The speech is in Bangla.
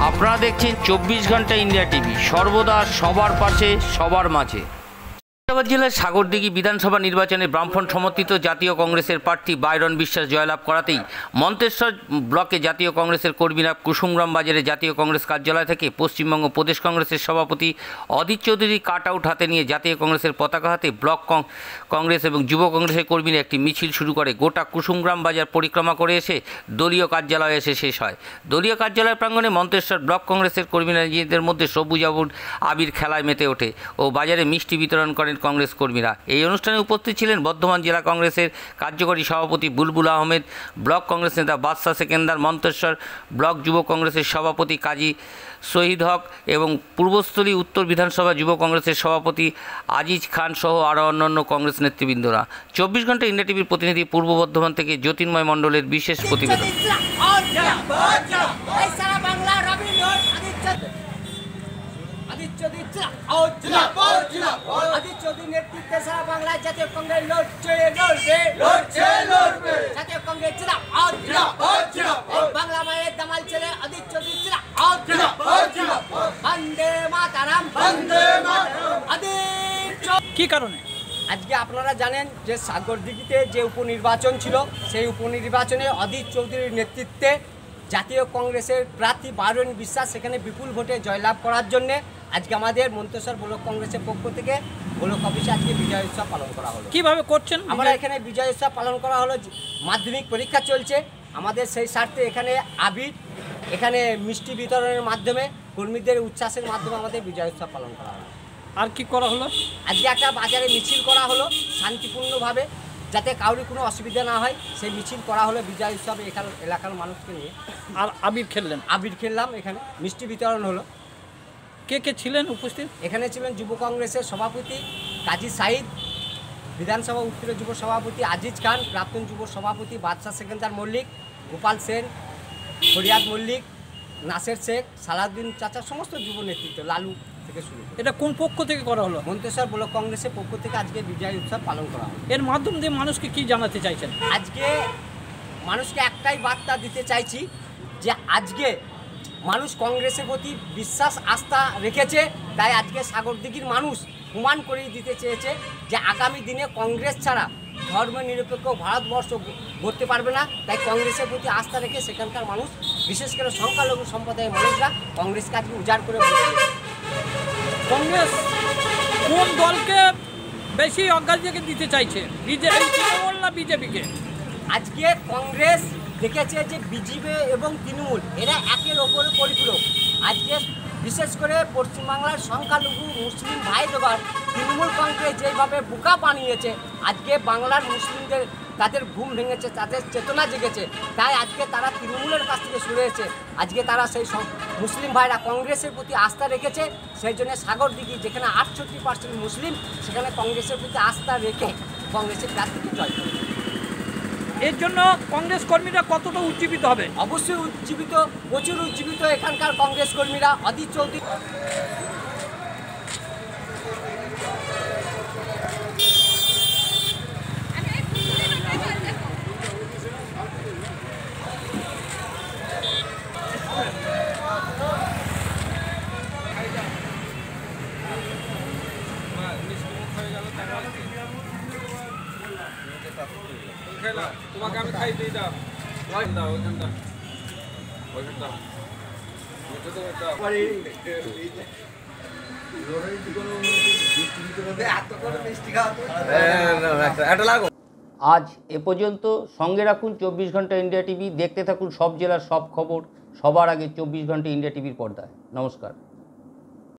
আপনারা দেখছেন 24 ঘন্টা ইন্ডিয়া টিভি, সর্বদা সবার পাশে সবার মাঝে। মুর্শিদাবাদ জেলার সাগরদিঘি বিধানসভা নির্বাচনে বামফ্রন্ট সমর্থিত জাতীয় কংগ্রেসের প্রার্থী বাইরন বিশ্বাস জয়লাভ করাতেই মন্তেশ্বর ব্লকে জাতীয় কংগ্রেসের কর্মীরা কুসুমগ্রাম বাজারে জাতীয় কংগ্রেস কার্যালয় থেকে পশ্চিমবঙ্গ প্রদেশ কংগ্রেসের সভাপতি অধীর চৌধুরী কাট আউট হাতে নিয়ে জাতীয় কংগ্রেসের পতাকা হাতে ব্লক কংগ্রেস এবং যুব কংগ্রেসের কর্মীরা একটি মিছিল শুরু করে গোটা কুসুমগ্রাম বাজার পরিক্রমা করে এসে দলীয় কার্যালয়ে এসে শেষ হয়। দলীয় কার্যালয় প্রাঙ্গণে মন্তেশ্বর ব্লক কংগ্রেসের কর্মীরা নিজেদের মধ্যে সবুজ আবির খেলায় মেতে ওঠে ও বাজারে মিষ্টি বিতরণ করেন কংগ্রেস কর্মীরা। এই অনুষ্ঠানে উপস্থিত ছিলেন বর্ধমান জেলা কংগ্রেসের কার্যকরী সভাপতি বুলবুল আহমেদ, ব্লক কংগ্রেস নেতা বাদশা সেকেন্দার, মন্তেশ্বর ব্লক যুব কংগ্রেসের সভাপতি কাজী শহীদ হক এবং পূর্বস্থলী উত্তর বিধানসভা যুব কংগ্রেসের সভাপতি আজিজ খান সহ আরও অন্যান্য কংগ্রেস নেতৃবৃন্দরা। 24 ঘন্টা ইন্ডিয়া টিভির প্রতিনিধি পূর্ব বর্ধমান থেকে জ্যোতির্ময় মণ্ডলের বিশেষ প্রতিবেদন। নেতৃত্বে সারা বাংলায় জাতীয় কংগ্রেস লড়বে জাতীয় কংগ্রেস বাংলা মায়ের দামাল ছেলে অধীর চৌধুরী বন্দে মাতরম কি কারণে আজকে আপনারা জানেন যে সাগরদিঘিতে যে উপনির্বাচন ছিল, সেই উপনির্বাচনে অধীর চৌধুরীর নেতৃত্বে জাতীয় কংগ্রেসের প্রার্থী বাইরন বিশ্বাস সেখানে বিপুল ভোটে জয়লাভ করার জন্য আজকে আমাদের মন্তেশ্বর ব্লক কংগ্রেসের পক্ষ থেকে ব্লক অফিসে আজকে বিজয় উৎসব পালন করা হলো। কিভাবে করছেন? আমরা এখানে বিজয় উৎসব পালন করা হলো, মাধ্যমিক পরীক্ষা চলছে আমাদের, সেই স্বার্থে এখানে আবির, এখানে মিষ্টি বিতরণের মাধ্যমে কর্মীদের উচ্ছ্বাসের মাধ্যমে আমাদের বিজয় উৎসব পালন করা হলো। আর কি করা হলো? আজকে একটা বাজারে মিছিল করা হলো শান্তিপূর্ণভাবে, যাতে কারোর কোনো অসুবিধা না হয়, সেই মিছিল করা হলো বিজয় উৎসবে এলাকার মানুষকে নিয়ে। আর আবির খেললাম, এখানে মিষ্টি বিতরণ হলো। কে কে ছিলেন উপস্থিত? এখানে ছিলেন যুব কংগ্রেসের সভাপতি কাজী সাইদ, বিধানসভা উত্তরের যুব সভাপতি আজিজ খান, প্রাক্তন যুব সভাপতি বাদশা সেকেন্দার মল্লিক, গোপাল সেন, ফরিয়াদ মল্লিক, নাসের শেখ, সালাউদ্দিন চাচা, সমস্ত যুব নেতৃত্ব, লালু থেকে শুরু। এটা কোন পক্ষ থেকে করা হলো? মন্তেশ্বর ব্লক কংগ্রেসের পক্ষ থেকে আজকে বিজয় উৎসব পালন করা হলো। এর মাধ্যম দিয়ে মানুষকে কি জানাতে চাইছেন? আজকে মানুষকে একটাই বার্তা দিতে চাইছি যে আজকে মানুষ কংগ্রেসের প্রতি বিশ্বাস আস্থা রেখেছে, তাই আজকে সাগরদিঘির মানুষ প্রমাণ করিয়ে দিতে চেয়েছে যে আগামী দিনে কংগ্রেস ছাড়া ধর্মনিরপেক্ষ ভারতবর্ষ গড়তে পারবে না। তাই কংগ্রেসের প্রতি আস্থা রেখে সেখানকার মানুষ, বিশেষ করে সংখ্যালঘু সম্প্রদায়ের মানুষরা কংগ্রেসকে আজকে উজাড় করে বসেছে। কংগ্রেস কোন দলকে বেশি অগ্রাধিকার দিতে চাইছে, তৃণমূল না বিজেপিকে? আজকে কংগ্রেস দেখেছে যে বিজেপি এবং তৃণমূল এরা একের ওপরে পরিপূরক। আজকে বিশেষ করে পশ্চিমবাংলার সংখ্যালঘু মুসলিম ভাইদের তৃণমূল কংগ্রেস যেভাবে বোকা বানিয়েছে, আজকে বাংলার মুসলিমদের তাদের ঘুম ভেঙেছে, তাদের চেতনা জেগেছে, তাই আজকে তারা তৃণমূলের কাছ থেকে সরেছে। আজকে তারা সেই মুসলিম ভাইরা কংগ্রেসের প্রতি আস্থা রেখেছে, সেই জন্য সাগরদিঘি যেখানে 68% মুসলিম, সেখানে কংগ্রেসের প্রতি আস্থা রেখে কংগ্রেসের প্রার্থীকে জয় করে। এর জন্য কংগ্রেস কর্মীরা কতটা উজ্জীবিত হবে? অবশ্যই উজ্জীবিত, প্রচুর উজ্জীবিত এখানকার কংগ্রেস কর্মীরা। অধীর চৌধুরী তোমাকে আমি খাই দিই দাও ওইখানটা আজ এ পর্যন্ত। সঙ্গে রাখুন 24 ঘন্টা ইন্ডিয়া টিভি, দেখতে থাকুন সব জেলার সব খবর সবার আগে 24 ঘন্টা ইন্ডিয়া টিভির পর্দায়। নমস্কার।